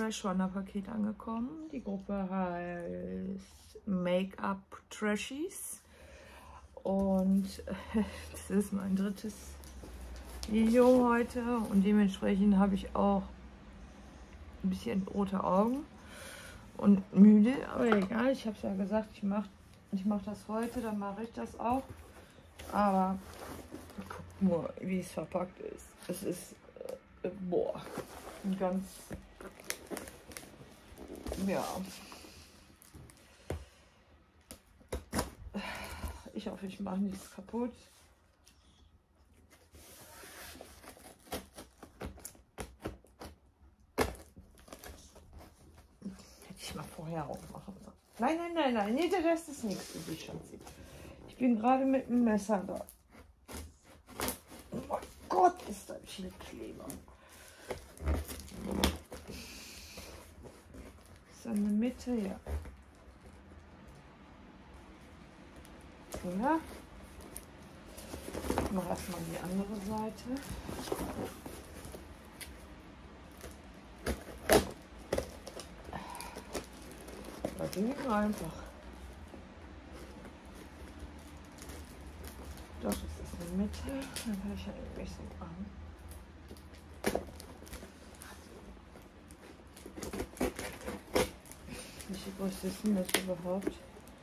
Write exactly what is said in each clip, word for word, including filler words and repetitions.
Zwei-Schwander-Paket angekommen. Die Gruppe heißt Make-up Trashies. Und das ist mein drittes Video heute. Und dementsprechend habe ich auch ein bisschen rote Augen und müde. Aber egal, ich habe es ja gesagt, ich mache ich mach das heute, dann mache ich das auch. Aber guckt nur, wie es verpackt ist. Es ist, äh, boah, ein ganz, ja. Ich hoffe, ich mache nichts kaputt. Hätte ich mal vorher aufmachen sollen. Nein, nein, nein, nein, nee, der Rest ist nichts für dich, Schatzi. Ich bin gerade mit dem Messer da. Oh mein Gott, ist da viel Kleber. Ist in der Mitte, ja. Ja. Ich mache erstmal die andere Seite. Das ging einfach. Doch, es ist in der Mitte. Dann höre ich ja irgendwie so an. Wie groß ist denn das überhaupt?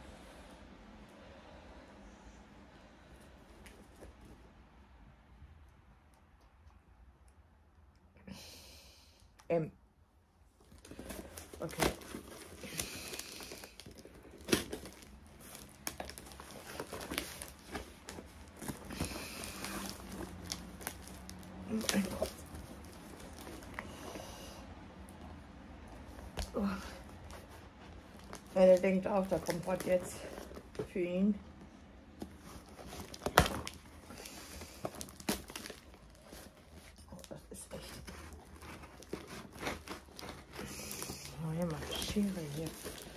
M. Okay. Mein Gott. Oh. Ja, der denkt auch, da kommt was jetzt für ihn. Oh, das ist echt. Oh, hier mal Schere hier.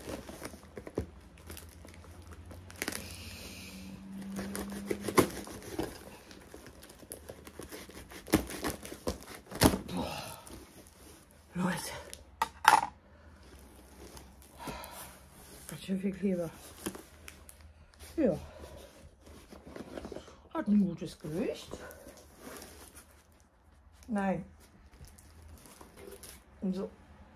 Leute. Ganz schön viel Kleber. Ja. Hat ein gutes Gewicht. Nein. Und so.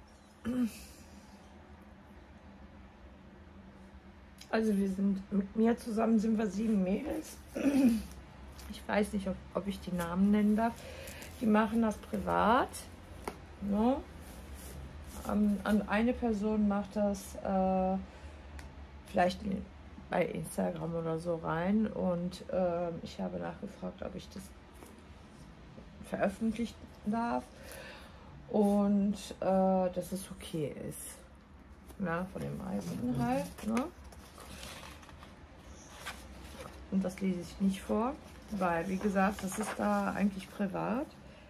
Also wir sind, mit mir zusammen sind wir sieben Mädels. Ich weiß nicht, ob, ob ich die Namen nennen darf. Die machen das privat. Ne? An, an eine Person macht das äh, vielleicht in, bei Instagram oder so rein. Und äh, ich habe nachgefragt, ob ich das veröffentlichen darf. Und äh, dass es okay ist. Na, von den meisten halt. Ne? Und das lese ich nicht vor, weil, wie gesagt, das ist da eigentlich privat.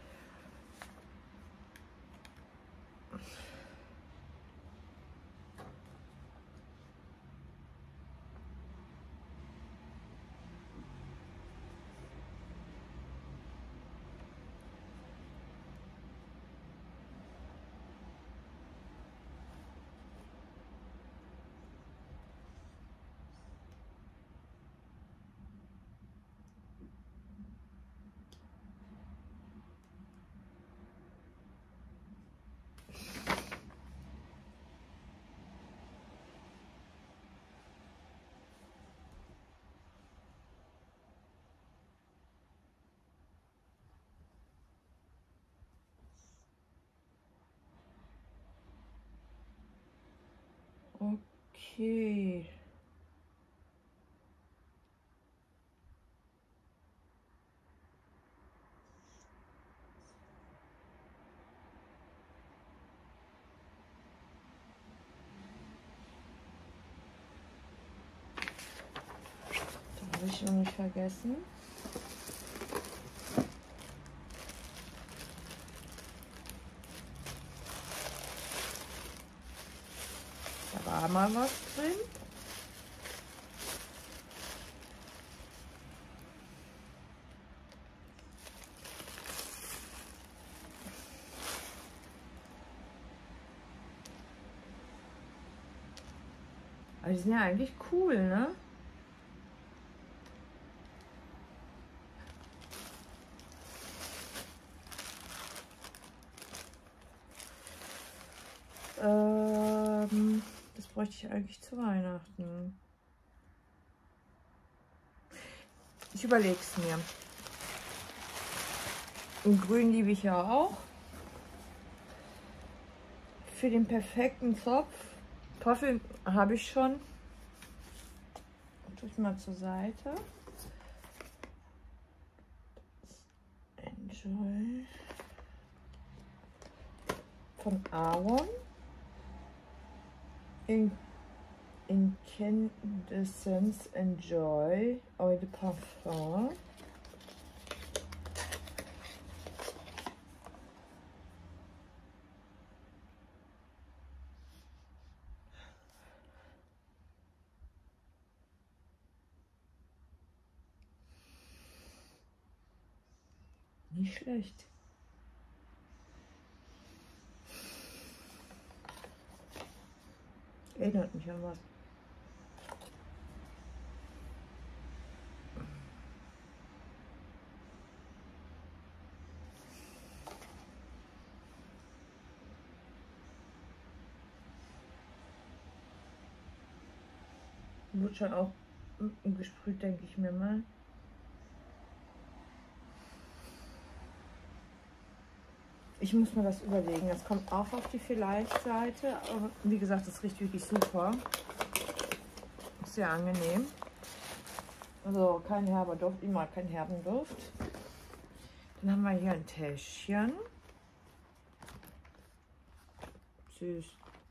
Okay. Da habe ich noch nicht vergessen. Da war mal was drin. Aber die sind ja eigentlich cool, ne? Ähm, das bräuchte ich eigentlich zu Weihnachten. Ich überlege es mir. Und grün liebe ich ja auch. Für den perfekten Zopf. Puffin habe ich schon. Tue ich mal zur Seite. Enjoy. Von Aron. In Incandescence Enjoy Eau de Parfum. Nicht schlecht. Erinnert mich an was. Wird schon auch gesprüht, denke ich mir mal. Ich muss mir das überlegen. Das kommt auch auf die Vielleicht-Seite. Aber wie gesagt, das riecht wirklich super. Sehr angenehm. Also kein herber Duft. Ich mag keinen herben Duft. Dann haben wir hier ein Täschchen. Süß.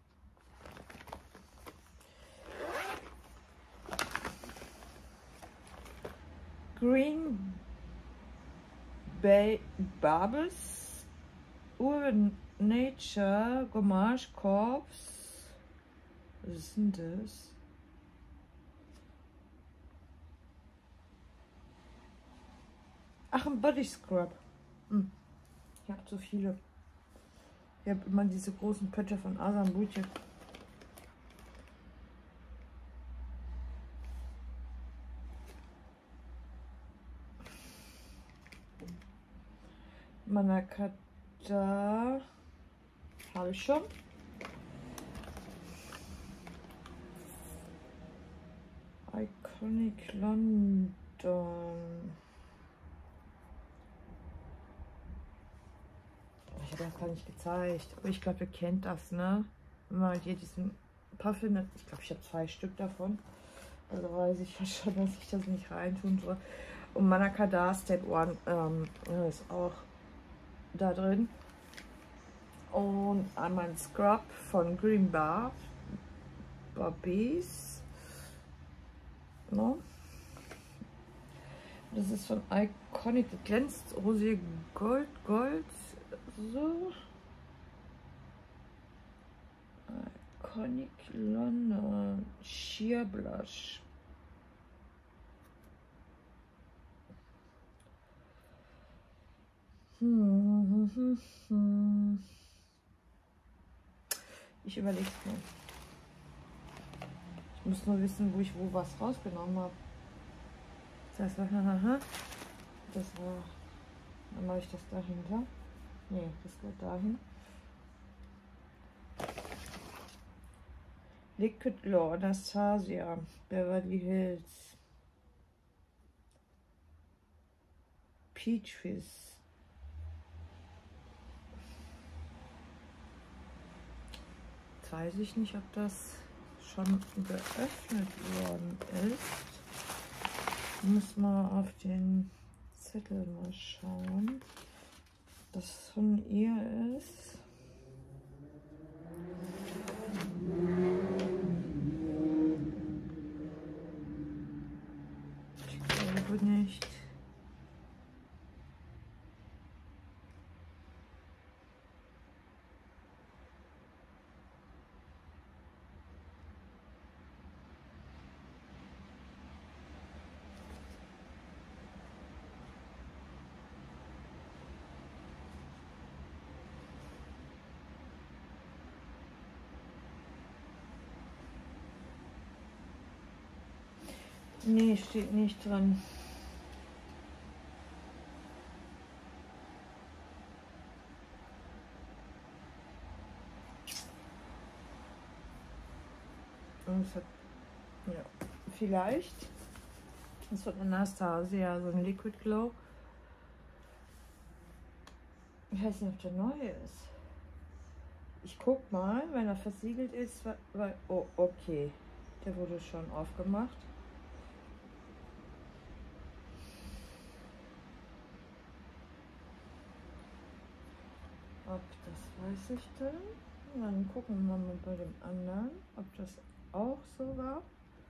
Green Bay Bubbles, Ur Nature, Gommage Corps. Was ist denn das? Ach, ein Body Scrub. Hm. Ich habe zu viele. Ich habe immer diese großen Pötte von Asam Beauty. Manakata habe ich schon. Iconic London. Ich habe das gar nicht gezeigt. Aber ich glaube, ihr kennt das, ne? Wenn man hier diesen Puffin, ich glaube, ich habe zwei Stück davon. Also weiß ich ja schon, dass ich das nicht reintun soll. Und Manakada Step One ähm, ist auch da drin. Und einmal ein Scrub von Green Bar. Barbies. No. Das ist von Iconic. Das glänzt rosé Gold, Gold. So. Iconic London Sheer Blush. Hm, hm, hm. Ich überlege es mir. Ich muss nur wissen, wo ich wo was rausgenommen habe. Das heißt, das war. Dann mache ich das dahinter. Nee, das geht dahin. Liquid Glow Anastasia Beverly Hills Peach Fizz. Jetzt weiß ich nicht, ob das schon geöffnet worden ist. Ich muss mal auf den Zettel mal schauen, ob das von ihr ist. Ich glaube nicht. Nee, steht nicht drin. Und es hat, ja, vielleicht. Das wird Anastasia, so ein Liquid Glow. Ich weiß nicht, ob der neu ist. Ich guck mal, wenn er versiegelt ist, weil, oh, okay. Der wurde schon aufgemacht. Ob das weiß ich denn. Dann gucken wir mal bei dem anderen, ob das auch so war.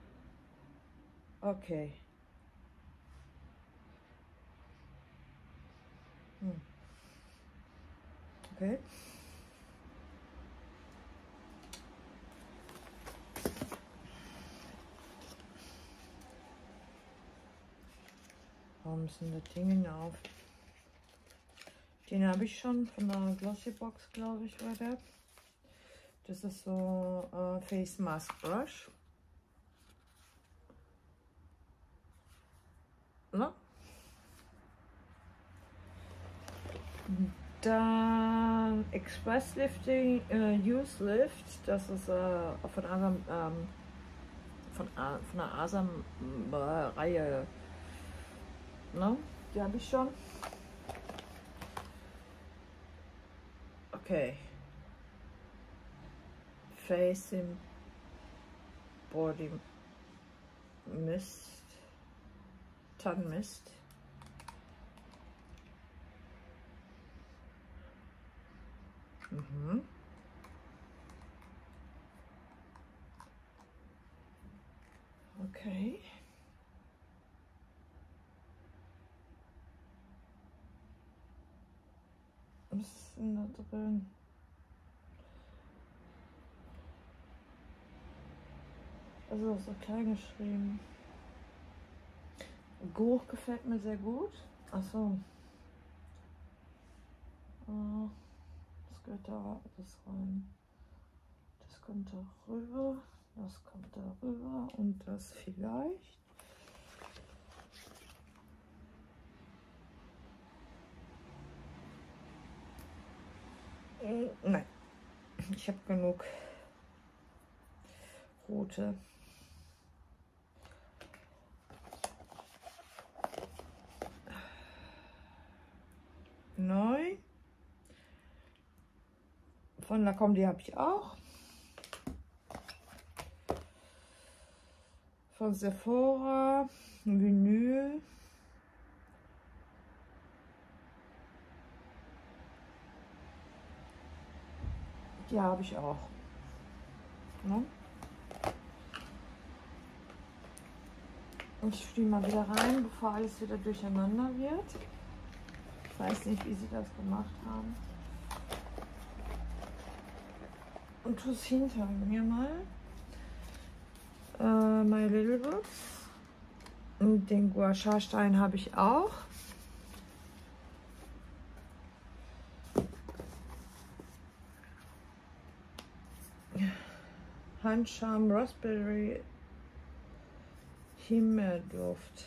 Okay. Hm. Okay. Warum sind da Dinge auf? Den habe ich schon von der Glossybox, glaube ich, war der. Das ist so äh, Face Mask Brush. Ne? Dann Express Lifting äh, Use Lift. Das ist äh, von Asam, ähm, von, A, von der Asam äh, Reihe. Ne? Die habe ich schon. Okay. Facing Body Mist. Tannenmist. Mhm. Okay. Was ist denn da drin? Also so klein geschrieben. Geruch gefällt mir sehr gut. Achso. Oh, das gehört da alles rein. Das kommt da rüber. Das kommt da rüber. Und das vielleicht. Äh, nein. Ich habe genug rote. Neu. Von Lancôme, die habe ich auch. Von Sephora, Vinyl. Die habe ich auch. Ne? Ich spiele mal wieder rein, bevor alles wieder durcheinander wird. Ich weiß nicht, wie sie das gemacht haben. Und tue es hinter mir mal. Äh, My Little Books. Und den Gua Sha Stein habe ich auch. Handcharm Raspberry Himmelduft.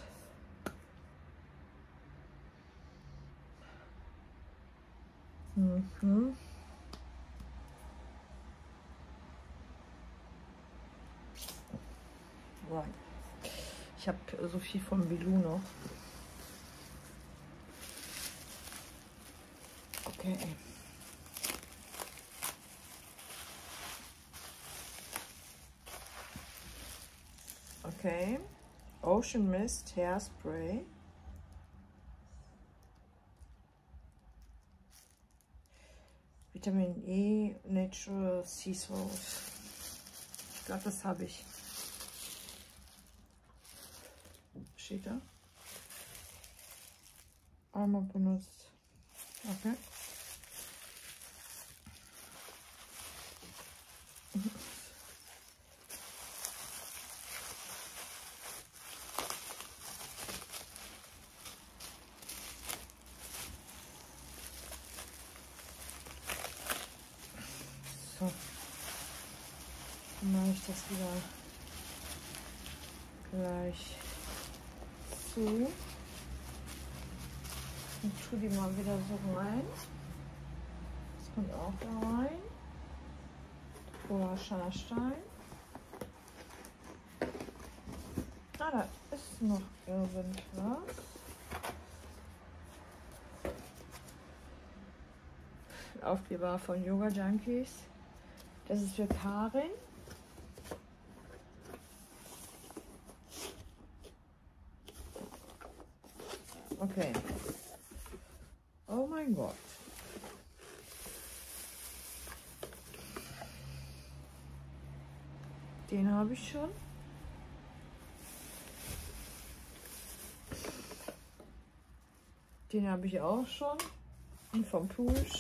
Mhm. Ich habe so viel von Bilou noch. Okay. Okay. Ocean Mist Hairspray. Vitamin E Natural Sea Salt. Ich glaube, das habe ich. Steht da? Einmal benutzt. Okay. So. Dann mache ich das wieder gleich. zu. Ich tue die mal wieder so rein. Das kommt auch da rein. Hoher Scharstein. Ah, da ist noch irgendwas. Aufkleber von Yoga Junkies. Das ist für Karin. Okay. Oh mein Gott. Den habe ich schon. Den habe ich auch schon. Und vom Push.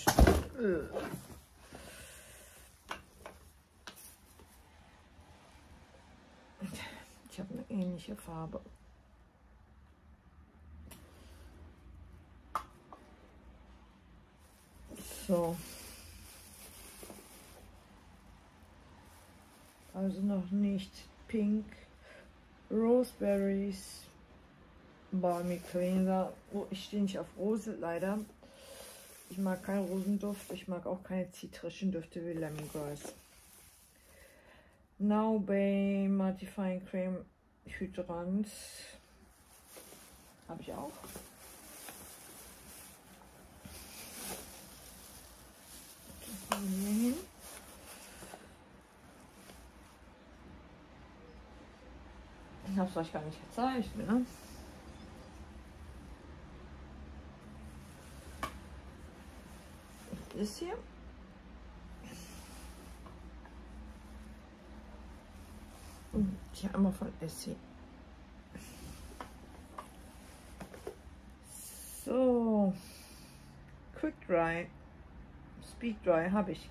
Ich habe eine ähnliche Farbe. So. Also noch nicht Pink. Roseberries. Balmy Cleanser. Oh, ich stehe nicht auf Rose, leider. Ich mag keinen Rosenduft. Ich mag auch keine zitrischen Düfte wie Lemongrass. Now Bay Mattifying Cream Hydrant. Habe ich auch. Das hier hin. Ich habe es euch gar nicht gezeigt, ne? Das ist hier. Und hier einmal von Essie. So. Quick Dry. Speed Dry habe ich.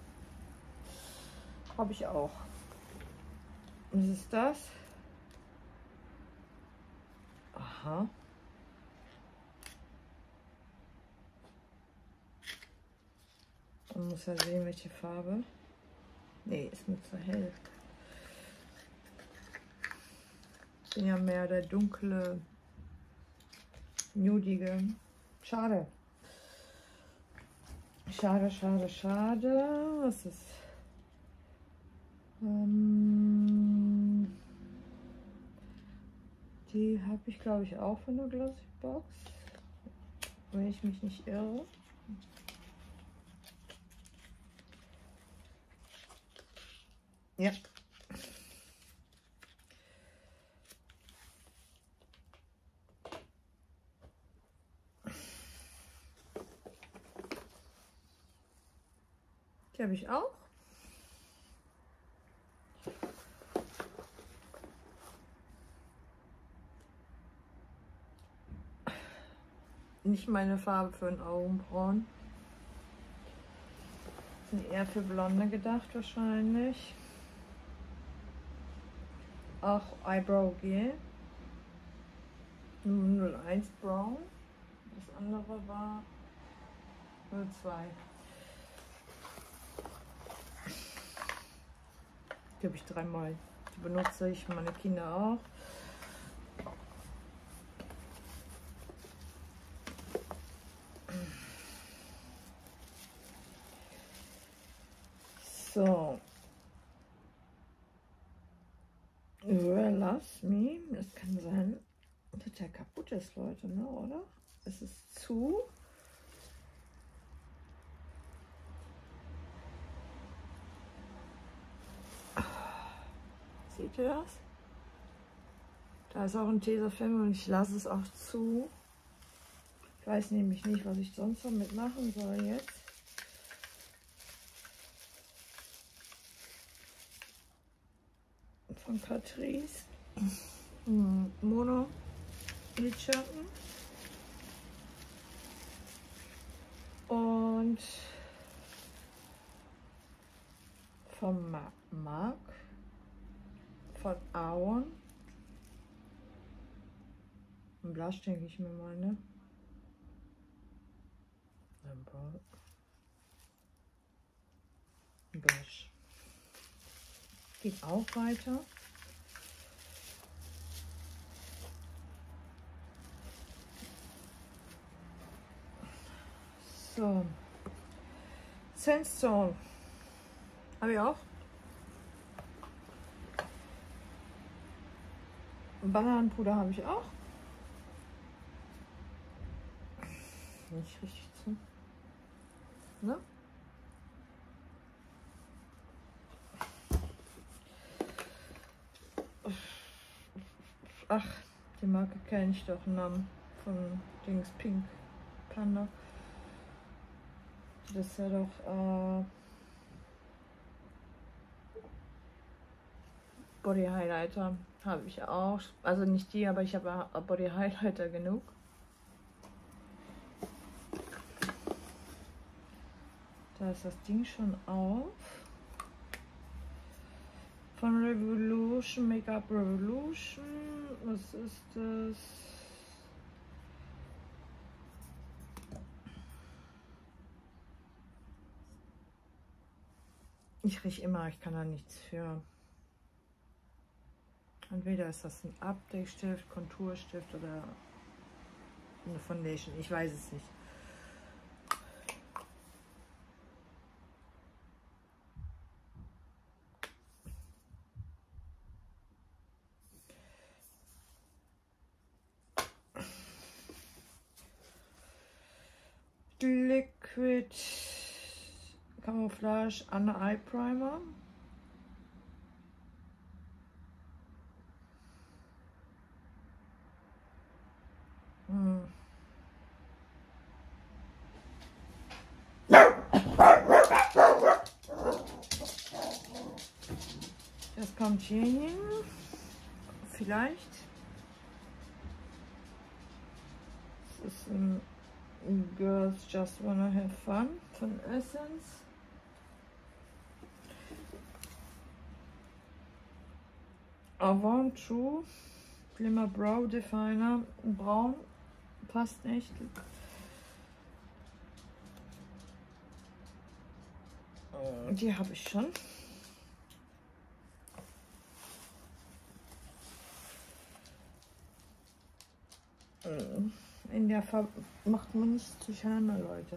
Habe ich auch. Was ist das? Aha. Man muss ja sehen, welche Farbe. Nee, ist mir zu hell. Ich bin ja mehr der dunkle, nudige. Schade. Schade, schade, schade. Was ist? Ähm, die habe ich, glaube ich, auch von der Glossy Box. Wenn ich mich nicht irre. Ja. Die habe ich auch. Nicht meine Farbe für ein Augenbrauen. Sind eher für Blonde gedacht wahrscheinlich. Auch Eyebrow Gel. null eins Brown. Das andere war null zwei. Die habe ich dreimal. Die benutze ich, meine Kinder auch. So. Lass me. Das kann sein, dass der kaputt ist, Leute, ne, oder? Es ist zu. Seht ihr das? Da ist auch ein Tesafilm und ich lasse es auch zu. Ich weiß nämlich nicht, was ich sonst damit machen soll jetzt. Von Catrice. Mono Lidschatten. Und von Ma Mark. Von Aon. Ein Blush, denke ich mir mal, ne? Ein Blush. Geht auch weiter. So. Sandstone. Habe ich auch. Bananenpuder habe ich auch. Nicht richtig zu. Ne? Ach, die Marke kenne ich doch, einen Namen von Dings Pink Panda. Das ist ja doch äh, Body Highlighter habe ich auch. Also nicht die, aber ich habe Body Highlighter genug. Da ist das Ding schon auf. Von Revolution, Make-up Revolution. Was ist das? Ich rieche immer, ich kann da nichts für. Entweder ist das ein Abdeckstift, Konturstift oder eine Foundation. Ich weiß es nicht. Liquid Camouflage Under Eye Primer. Hm. Das kommt hier hin. Vielleicht. Das ist ein Girls Just Wanna Have Fun von Essence. Avant True Glimmer Brow Definer. Braun. Passt nicht. Die habe ich schon. In der Farbe macht man nicht zu schade, Leute.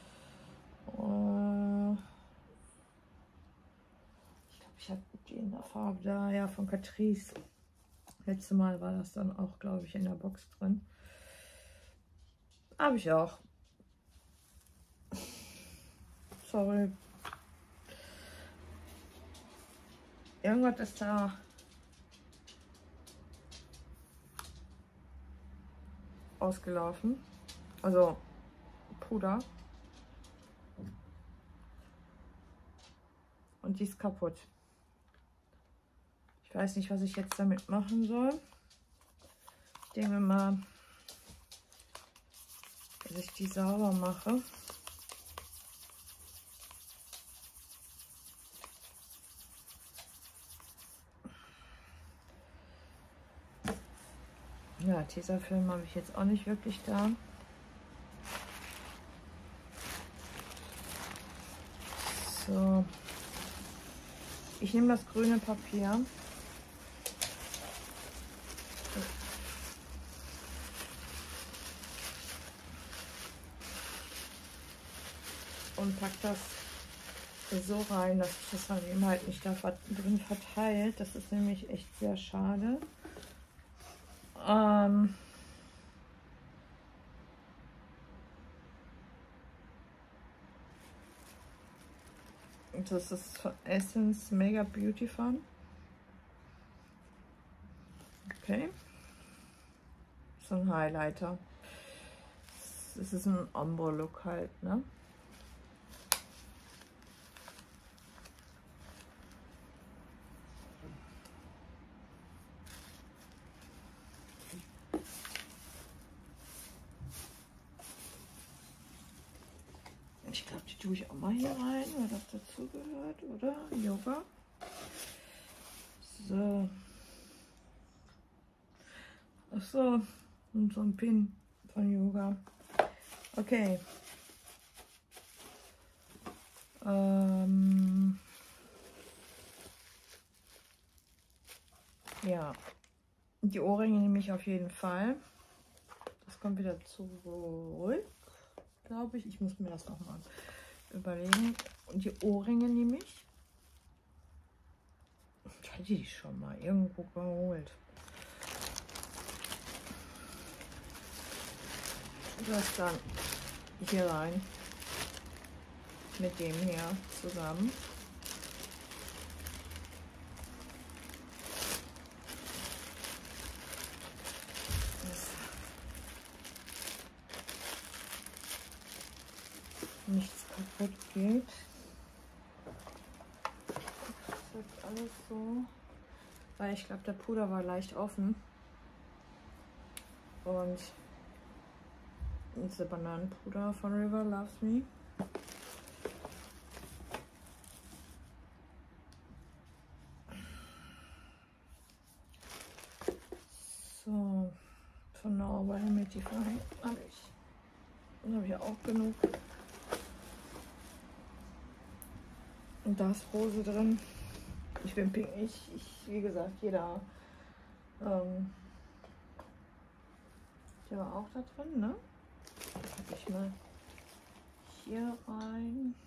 Ich glaube, ich habe die in der Farbe da, ja, von Catrice. Letztes Mal war das dann auch, glaube ich, in der Box drin. Habe ich auch. Sorry. Irgendwas ist da. Ausgelaufen. Also Puder. Und die ist kaputt. Ich weiß nicht, was ich jetzt damit machen soll. Ich denke mal, dass ich die sauber mache. Ja, Tesafilm habe ich jetzt auch nicht wirklich da. So. Ich nehme das grüne Papier. Und pack das so rein, dass sich das dann eben halt nicht da drin verteilt. Das ist nämlich echt sehr schade. Ähm das ist von Essence Mega Beauty Fun. Okay. So ein Highlighter. Das ist ein Ombre-Look halt, ne? Ich glaube, die tue ich auch mal hier rein, weil das dazu gehört, oder? Yoga. So. Ach so, und so ein Pin von Yoga. Okay. Ähm ja. Die Ohrringe nehme ich auf jeden Fall. Das kommt wieder zurück. glaube ich. Ich muss mir das nochmal überlegen. Und die Ohrringe nehme ich. Ich hatte die schon mal irgendwo geholt. Das dann hier rein. Mit dem hier zusammen. Nichts kaputt geht. Das ist jetzt alles so. Weil ich glaube, der Puder war leicht offen. Und diese Bananenpuder von River Loves Me. So, von Norway Humidify habe ich. Dann habe ich auch genug. Und da ist Rose drin. Ich bin pink. Ich, ich wie gesagt, jeder. Ähm, der war auch da drin, ne? Das habe ich mal hier rein.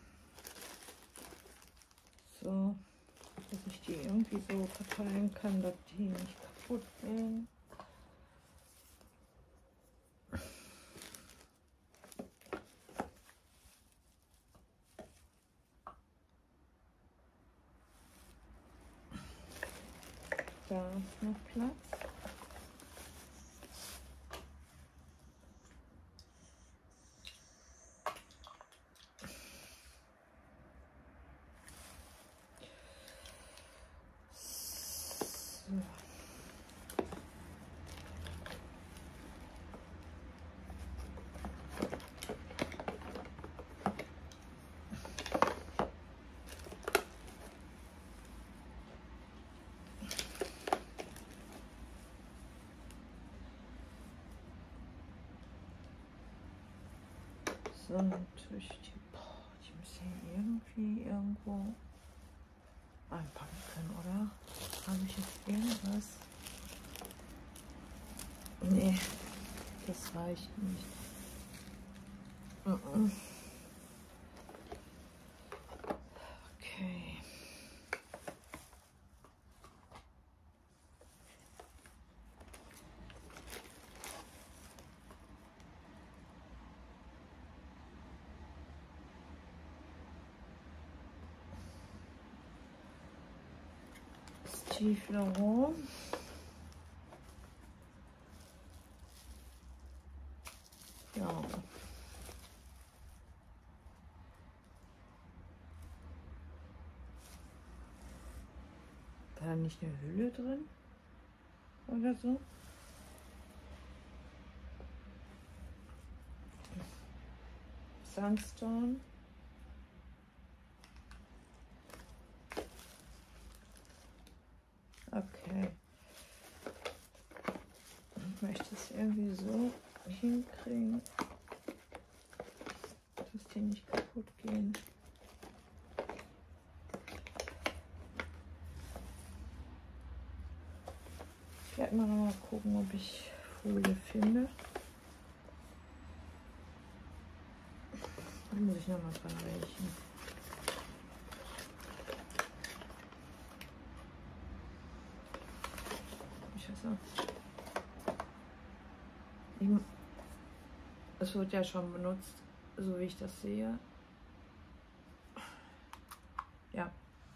So, dass ich die irgendwie so verteilen kann, dass die nicht kaputt gehen. Da ist noch Platz. So. So, natürlich die, boah, die müssen irgendwie irgendwo einpacken können, oder? Habe ich jetzt irgendwas? Nee, das reicht nicht. Uh -uh. Okay. Steve Laurent. Ja. War da nicht eine Hülle drin? Oder so? Sandstone. Okay. Ich möchte es irgendwie so hinkriegen, dass die nicht kaputt gehen. Ich werde mal noch mal gucken, ob ich Folie finde. Da muss ich noch mal dran riechen. Ich weiß auch. Es wird ja schon benutzt, so wie ich das sehe. Ja.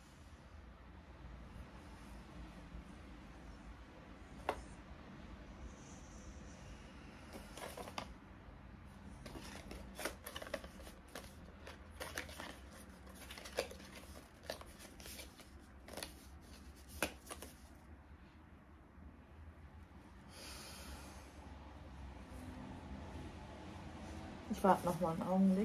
Ich warte noch mal einen Augenblick.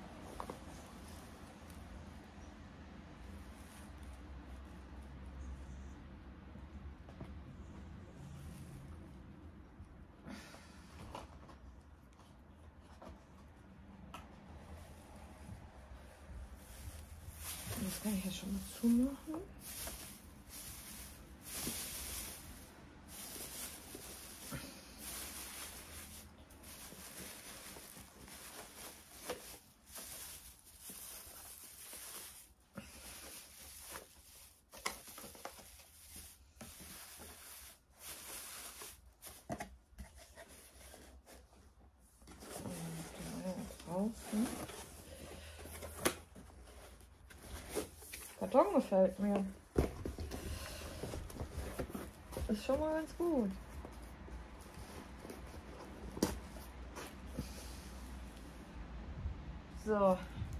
Das kann ich ja schon mal zumachen. Ansonsten. Karton gefällt mir. Ist schon mal ganz gut. So.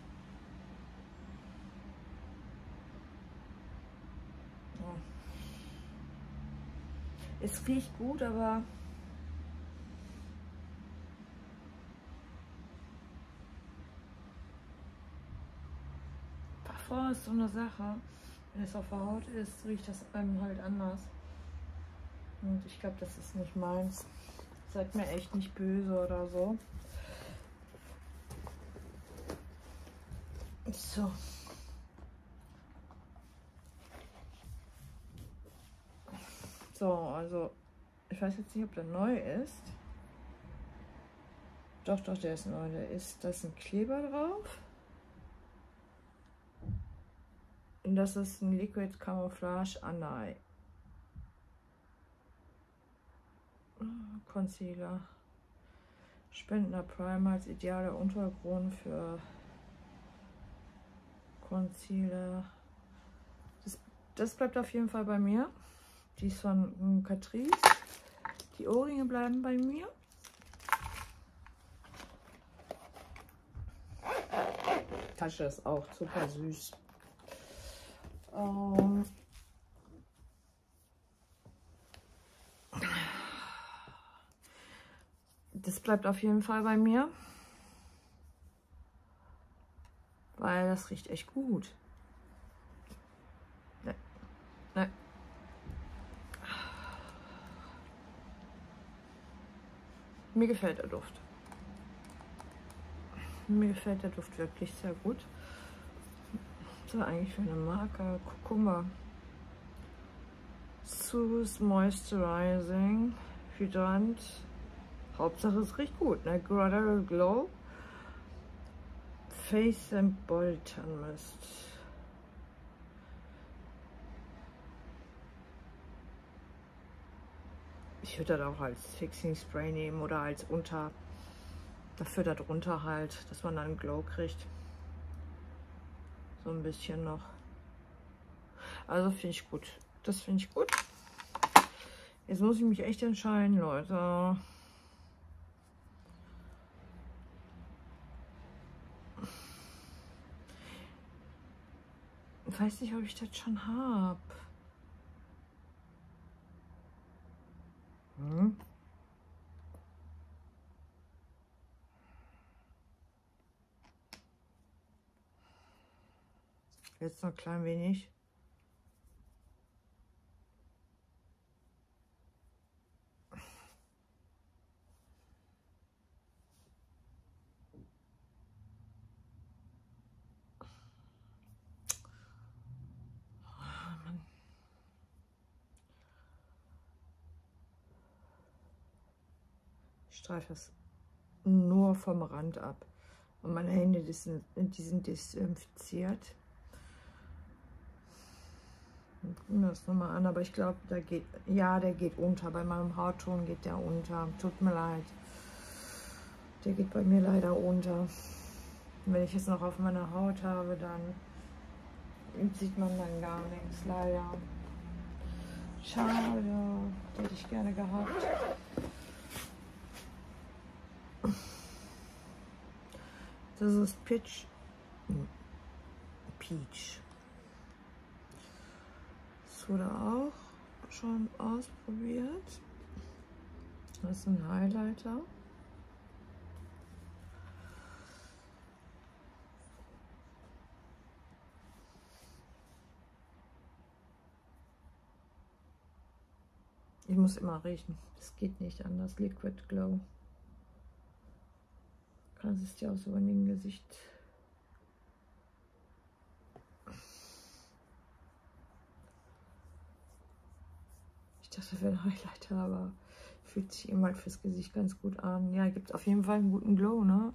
Es riecht gut, aber Parfum ist so eine Sache. Wenn es auf der Haut ist, riecht das einem halt anders. Und ich glaube, das ist nicht meins. Seid mir echt nicht böse oder so. So. So, also ich weiß jetzt nicht, ob der neu ist. Doch, doch, der ist neu. Da ist das ein Kleber drauf. Und das ist ein Liquid Camouflage Under Eye Concealer. Spendender Primer als idealer Untergrund für Concealer. Das, das bleibt auf jeden Fall bei mir. Die ist von Catrice. Die Ohrringe bleiben bei mir. Die Tasche ist auch super süß. Ähm das bleibt auf jeden Fall bei mir. Weil das riecht echt gut. Ne. Ne. Mir gefällt der Duft. Mir gefällt der Duft wirklich sehr gut. Was war eigentlich für eine Marke? Kurkuma. Soothe Moisturizing. Hydrant. Hauptsache es riecht gut. Ne? Gradual Glow. Face and Body Tan Mist. Ich würde das auch als Fixing Spray nehmen oder als Unter. Dafür darunter halt, dass man dann einen Glow kriegt. So ein bisschen noch. Also finde ich gut. Das finde ich gut. Jetzt muss ich mich echt entscheiden, Leute. Ich weiß nicht, ob ich das schon habe. Hm. Jetzt noch ein klein wenig. Ich streife das nur vom Rand ab. Und meine Hände, die sind, die sind desinfiziert. Wir gucken das nochmal an, aber ich glaube, da geht, ja, der geht unter. Bei meinem Hautton geht der unter. Tut mir leid. Der geht bei mir leider unter. Und wenn ich es noch auf meiner Haut habe, dann sieht man dann gar nichts, leider. Schade, das hätte ich gerne gehabt. Das ist Peach. Peach. Das wurde auch schon ausprobiert. Das ist ein Highlighter. Ich muss immer riechen. Das geht nicht anders. Liquid Glow. Das ist ja auch so in dem Gesicht. Ich dachte, das wäre ein Highlighter, aber fühlt sich eben halt fürs Gesicht ganz gut an. Ja, gibt auf jeden Fall einen guten Glow, ne?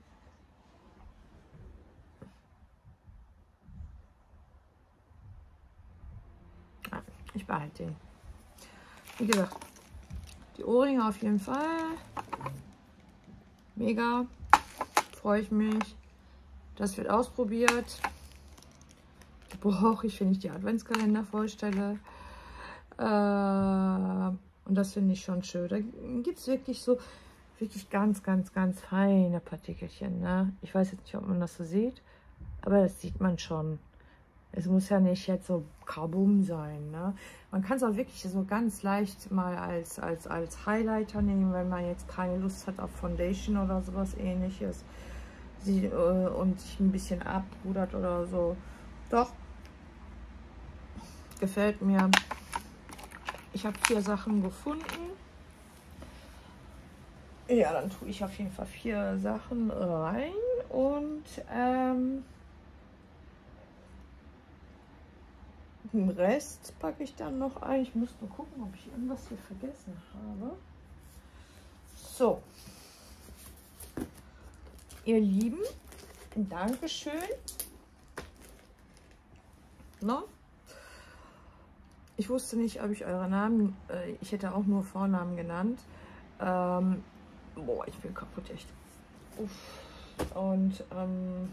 Ja, ich behalte den. Wie gesagt, die Ohrringe auf jeden Fall. Mega. freue ich mich. Das wird ausprobiert. Die brauche ich, wenn ich die Adventskalender vorstelle. Äh, und das finde ich schon schön. Da gibt es wirklich so, wirklich ganz, ganz, ganz feine Partikelchen. Ne? Ich weiß jetzt nicht, ob man das so sieht, aber das sieht man schon. Es muss ja nicht jetzt so kabum sein. Ne? Man kann es auch wirklich so ganz leicht mal als, als, als Highlighter nehmen, wenn man jetzt keine Lust hat auf Foundation oder sowas Ähnliches. Sie, äh, und sich ein bisschen abpudert oder so. Doch, gefällt mir. Ich habe vier Sachen gefunden. Ja, dann tue ich auf jeden Fall vier Sachen rein und ähm, den Rest packe ich dann noch ein. Ich muss nur gucken, ob ich irgendwas hier vergessen habe. So, ihr Lieben, Dankeschön. No? Ich wusste nicht, ob ich eure Namen, äh, ich hätte auch nur Vornamen genannt. Ähm, boah, ich bin kaputt, echt. Uff. Und ähm,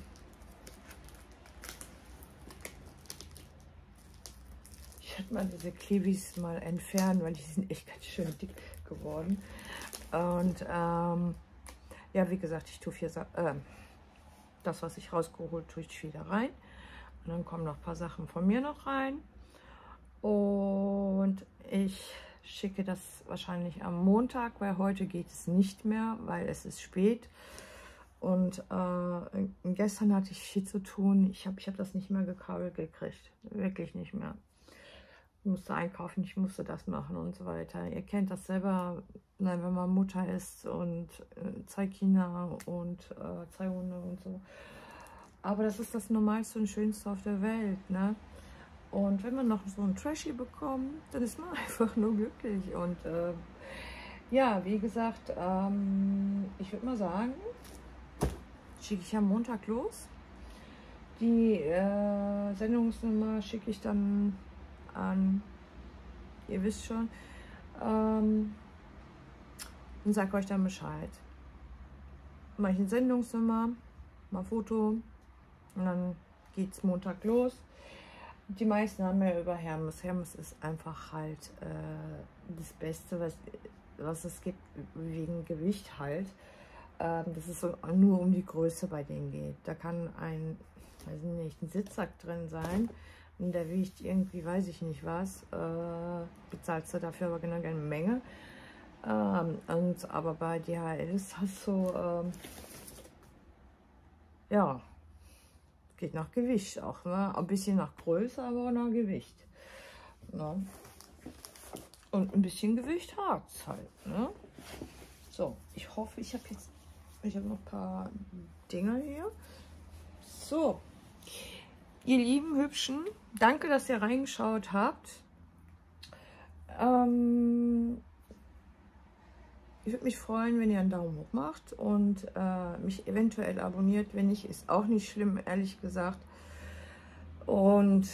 ich werde mal diese Klebis mal entfernen, weil die sind echt ganz schön dick geworden. Und ähm, ja, wie gesagt, ich tue vier Sachen, äh, das, was ich rausgeholt, tue ich wieder rein. Und dann kommen noch ein paar Sachen von mir noch rein. Und ich schicke das wahrscheinlich am Montag, weil heute geht es nicht mehr, weil es ist spät. Und äh, gestern hatte ich viel zu tun. Ich habe ich hab das nicht mehr gekabelt gekriegt. Wirklich nicht mehr. Ich musste einkaufen, ich musste das machen und so weiter. Ihr kennt das selber, wenn man Mutter ist und äh, zwei Kinder und äh, zwei Hunde und so. Aber das ist das Normalste und Schönste auf der Welt, ne? Und wenn man noch so ein Trashy bekommt, dann ist man einfach nur glücklich. Und äh, ja, wie gesagt, ähm, ich würde mal sagen, schicke ich am Montag los. Die äh, Sendungsnummer schicke ich dann an, ihr wisst schon, ähm, und sage euch dann Bescheid. Mache ich eine Sendungsnummer, mal Foto und dann geht es Montag los. Die meisten haben ja über Hermes. Hermes ist einfach halt äh, das Beste, was, was es gibt, wegen Gewicht halt. Ähm, dass es so nur um die Größe bei denen geht. Da kann ein, weiß nicht, ein Sitzsack drin sein und der wiegt irgendwie, weiß ich nicht was. Äh, bezahlst du dafür aber genau eine Menge. Ähm, und, aber bei D H L ist das so, ähm, ja, geht nach Gewicht auch, ne? Ein bisschen nach Größe, aber auch nach Gewicht. Ne? Und ein bisschen Gewicht hat es halt. Ne? So, ich hoffe, ich habe jetzt, ich habe noch ein paar Dinger hier. So, ihr lieben Hübschen, danke, dass ihr reingeschaut habt. Ähm, ich würde mich freuen, wenn ihr einen Daumen hoch macht und äh, mich eventuell abonniert. Wenn nicht, ist auch nicht schlimm, ehrlich gesagt. Und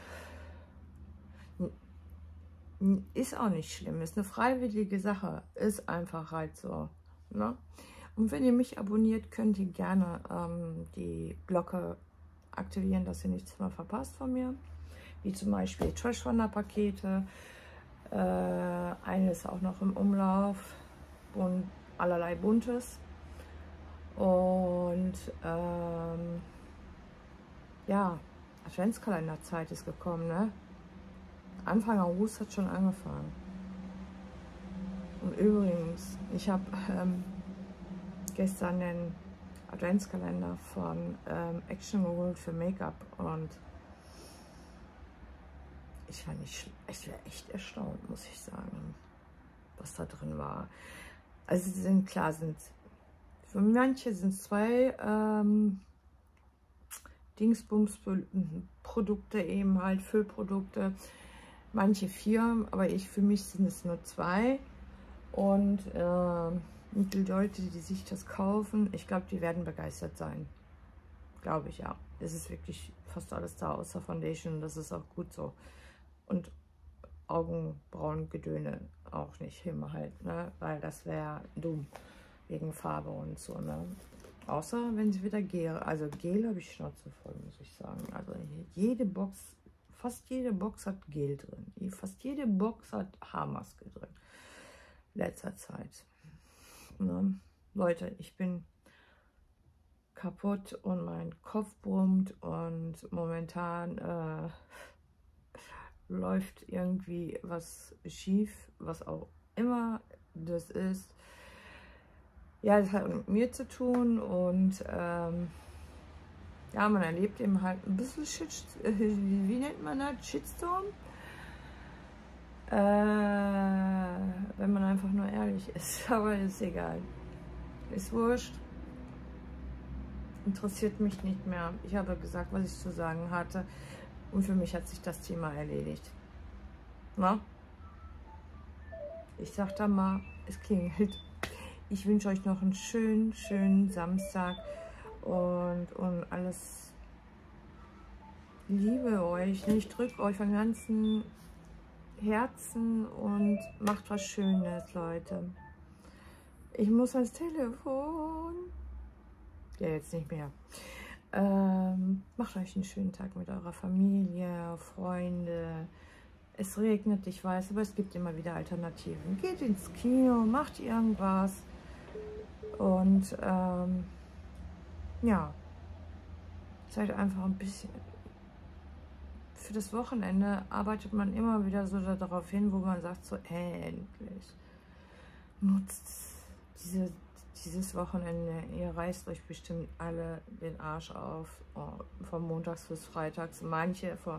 ist auch nicht schlimm, ist eine freiwillige Sache, ist einfach halt so. Ne? Und wenn ihr mich abonniert, könnt ihr gerne ähm, die Glocke aktivieren, dass ihr nichts mehr verpasst von mir. Wie zum Beispiel Trash-Wander-Pakete. Äh, eine ist auch noch im Umlauf und allerlei Buntes. Und ähm, ja, Adventskalenderzeit ist gekommen, ne? Anfang August hat schon angefangen. Und übrigens, ich habe ähm, gestern den Adventskalender von ähm, Action geholt für Make-up und ich war nicht, ich war echt erstaunt, muss ich sagen, was da drin war. Also sie sind klar, sind für manche sind es zwei ähm, Dingsbums-Produkte eben halt, Füllprodukte. Manche vier, aber ich für mich sind es nur zwei. Und äh, die Leute, die sich das kaufen, ich glaube, die werden begeistert sein. Glaube ich, ja. Es ist wirklich fast alles da, außer Foundation. Und das ist auch gut so. Und Augenbrauengedöne auch nicht immer halt, ne? Weil das wäre dumm. Wegen Farbe und so, ne? Außer wenn sie wieder Gel, also Gel habe ich Schnauze voll, muss ich sagen. Also jede Box, fast jede Box hat Gel drin. Fast jede Box hat Haarmaske drin. Letzter Zeit. Ne? Leute, ich bin kaputt und mein Kopf brummt und momentan äh, läuft irgendwie was schief, was auch immer das ist. Ja, das hat mit mir zu tun und ähm, ja, man erlebt eben halt ein bisschen Shit, äh, wie nennt man das? Shitstorm? Äh, wenn man einfach nur ehrlich ist, aber ist egal. Ist wurscht. Interessiert mich nicht mehr. Ich habe gesagt, was ich zu sagen hatte und für mich hat sich das Thema erledigt. Na? Ich sag da mal, es klingelt. Ich wünsche euch noch einen schönen, schönen Samstag und, und alles Liebe euch. Ich drücke euch von ganzem Herzen und macht was Schönes, Leute. Ich muss ans Telefon. Ja, jetzt nicht mehr. Ähm, macht euch einen schönen Tag mit eurer Familie, Freunde. Es regnet, ich weiß, aber es gibt immer wieder Alternativen. Geht ins Kino, macht irgendwas. Und ähm, ja, seid einfach ein bisschen. Für das Wochenende arbeitet man immer wieder so darauf hin, wo man sagt, so endlich. Nutzt diese, dieses Wochenende. Ihr reißt euch bestimmt alle den Arsch auf. Oh, von Montags bis Freitags. Manche vor,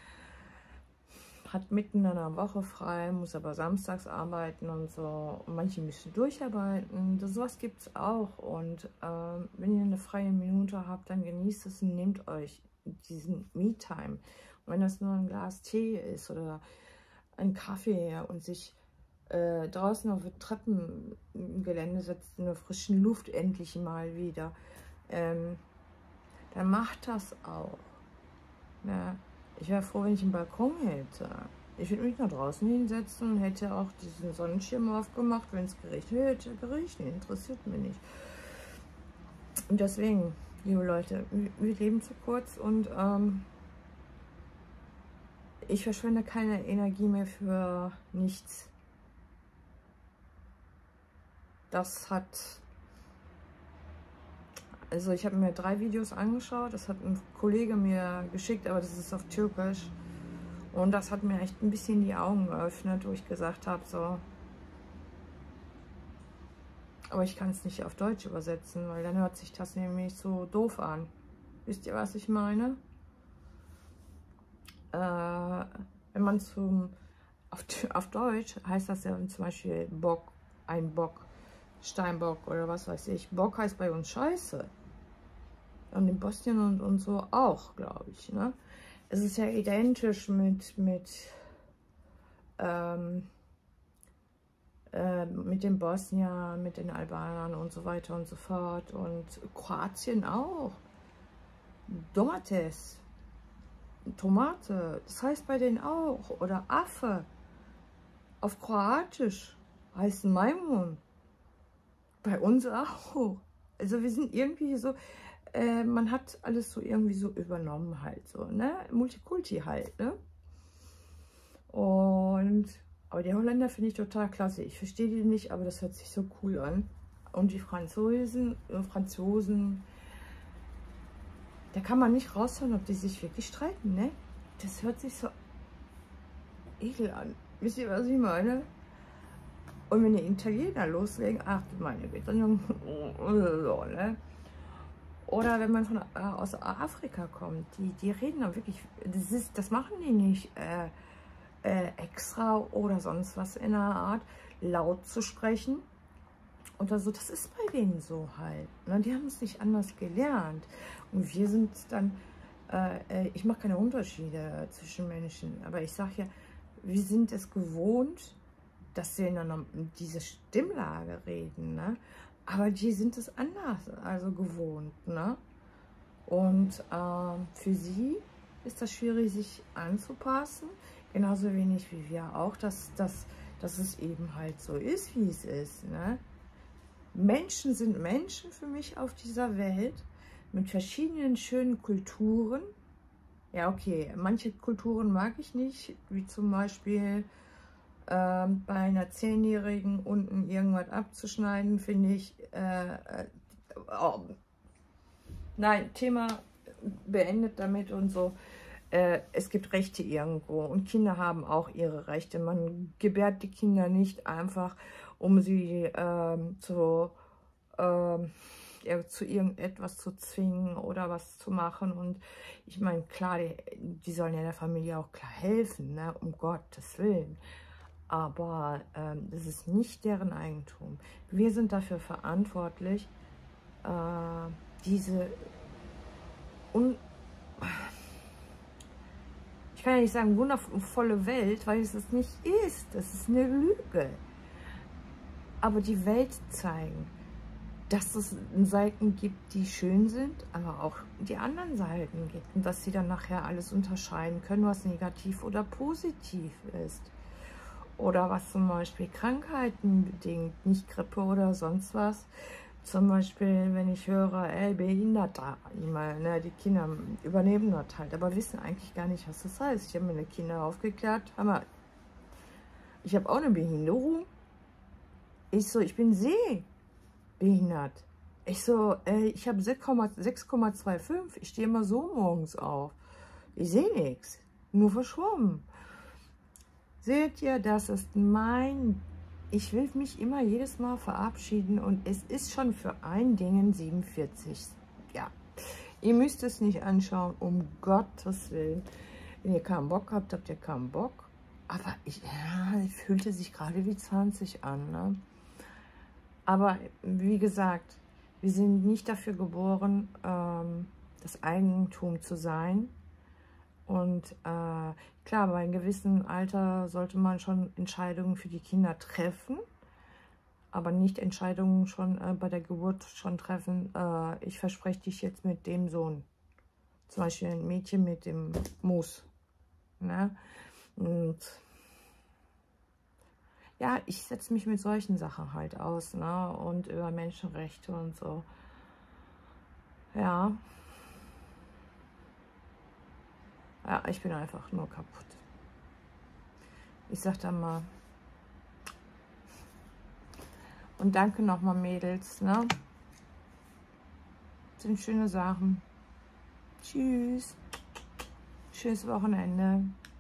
hat mitten in einer Woche frei, muss aber samstags arbeiten und so. Und manche müssen durcharbeiten. Das, sowas gibt es auch. Und ähm, wenn ihr eine freie Minute habt, dann genießt es und nehmt euch diesen Me-Time. Und wenn das nur ein Glas Tee ist oder ein Kaffee und sich äh, draußen auf der Treppengelände setzt, in der frischen Luft endlich mal wieder, ähm, dann macht das auch. Ja. Ich wäre froh, wenn ich einen Balkon hätte. Ich würde mich nach draußen hinsetzen und hätte auch diesen Sonnenschirm aufgemacht, wenn es geregnet hätte. Geregnet, interessiert mich nicht. Und deswegen, liebe Leute, wir leben zu kurz und ähm, ich verschwende keine Energie mehr für nichts. Das hat... Also ich habe mir drei Videos angeschaut, das hat ein Kollege mir geschickt, aber das ist auf Türkisch. Und das hat mir echt ein bisschen die Augen geöffnet, wo ich gesagt habe, so. Aber ich kann es nicht auf Deutsch übersetzen, weil dann hört sich das nämlich so doof an. Wisst ihr, was ich meine? Äh, wenn man zum, auf, auf Deutsch heißt das ja zum Beispiel Bock, ein Bock, Steinbock oder was weiß ich. Bock heißt bei uns Scheiße. Und in Bosnien und, und so auch, glaube ich. Ne? Es ist ja identisch mit, mit, ähm, äh, mit den Bosniern, mit den Albanern und so weiter und so fort. Und Kroatien auch. Domates, Tomate, das heißt bei denen auch. Oder Affe. Auf Kroatisch heißt Maimun. Bei uns auch. Also wir sind irgendwie so... Äh, man hat alles so irgendwie so übernommen halt so, ne? Multikulti halt, ne? Und, aber die Holländer finde ich total klasse. Ich verstehe die nicht, aber das hört sich so cool an. Und die Franzosen, äh, Franzosen, da kann man nicht raushören, ob die sich wirklich streiten, ne? Das hört sich so edel an. Wisst ihr, was ich meine? Und wenn die Italiener loslegen, ach du meine Güte, ne? Oder wenn man von, äh, aus Afrika kommt, die, die reden dann wirklich, das, ist, das machen die nicht äh, äh, extra oder sonst was in der Art, laut zu sprechen. Oder so, das ist bei denen so halt. Ne? Die haben es nicht anders gelernt. Und wir sind dann, äh, ich mache keine Unterschiede zwischen Menschen, aber ich sage ja, wir sind es gewohnt, dass sie in einer, diese Stimmlage reden, ne? Aber die sind es anders, also gewohnt, ne? Und ähm, für sie ist das schwierig, sich anzupassen, genauso wenig wie wir auch, dass, dass, dass es eben halt so ist, wie es ist, ne? Menschen sind Menschen für mich auf dieser Welt mit verschiedenen schönen Kulturen. Ja, okay, manche Kulturen mag ich nicht, wie zum Beispiel äh, bei einer Zehnjährigen unten irgendwas abzuschneiden, finde ich, äh, äh, oh, nein, Thema beendet damit und so. Äh, es gibt Rechte irgendwo und Kinder haben auch ihre Rechte. Man gebärt die Kinder nicht einfach, um sie ähm, zu, ähm, ja, zu irgendetwas zu zwingen oder was zu machen. Und ich meine, klar, die, die sollen ja der Familie auch klar helfen, ne? Um Gottes Willen. Aber ähm, das ist nicht deren Eigentum. Wir sind dafür verantwortlich, äh, diese un ich kann ja nicht sagen wundervolle Welt, weil es es nicht ist. Das ist eine Lüge. Aber die Welt zeigen, dass es Seiten gibt, die schön sind, aber auch die anderen Seiten gibt. Und dass sie dann nachher alles unterscheiden können, was negativ oder positiv ist. Oder was zum Beispiel Krankheiten bedingt, nicht Grippe oder sonst was. Zum Beispiel, wenn ich höre, ey, Behinderter, ich meine, ne, die Kinder übernehmen das halt, aber wissen eigentlich gar nicht, was das heißt. Ich habe meine Kinder aufgeklärt, aber ich habe auch eine Behinderung. Ich so, ich bin sehbehindert. Ich so, ey, ich habe sechs Komma fünfundzwanzig, ich stehe immer so morgens auf. Ich sehe nichts, nur verschwommen. Seht ihr, das ist mein... Ich will mich immer jedes Mal verabschieden und es ist schon für ein Ding siebenundvierzig. Ja, ihr müsst es nicht anschauen, um Gottes Willen. Wenn ihr keinen Bock habt, habt ihr keinen Bock. Aber ich, ja, ich fühlte sich gerade wie zwanzig an. Ne? Aber wie gesagt, wir sind nicht dafür geboren, ähm, das Eigentum zu sein. Und äh, klar, bei einem gewissen Alter sollte man schon Entscheidungen für die Kinder treffen, aber nicht Entscheidungen schon äh, bei der Geburt schon treffen. Äh, ich verspreche dich jetzt mit dem Sohn, zum Beispiel ein Mädchen mit dem Mus. Ne? Und ja, ich setze mich mit solchen Sachen halt aus, ne? Und über Menschenrechte und so. Ja. Ja, ich bin einfach nur kaputt. Ich sag dann mal. Und danke nochmal, Mädels, ne? Das sind schöne Sachen. Tschüss. Schönes Wochenende.